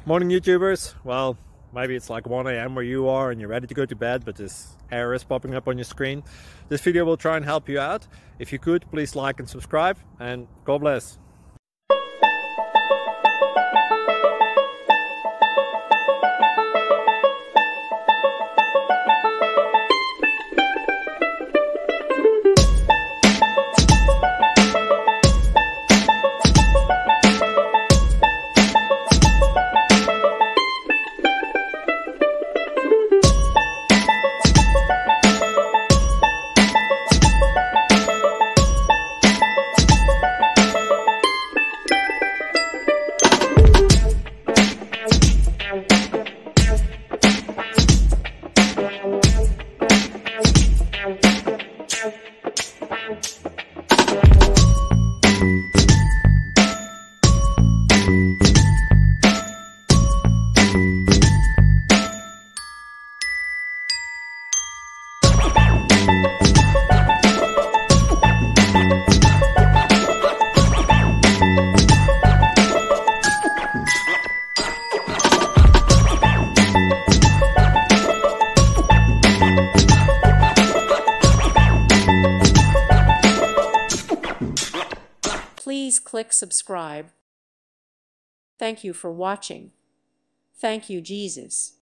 Morning YouTubers. Well, maybe it's like 1 a.m. where you are and you're ready to go to bed, but this error is popping up on your screen. This video will try and help you out. If you could, please like and subscribe, and God bless. Please click subscribe. Thank you for watching. Thank you, Jesus.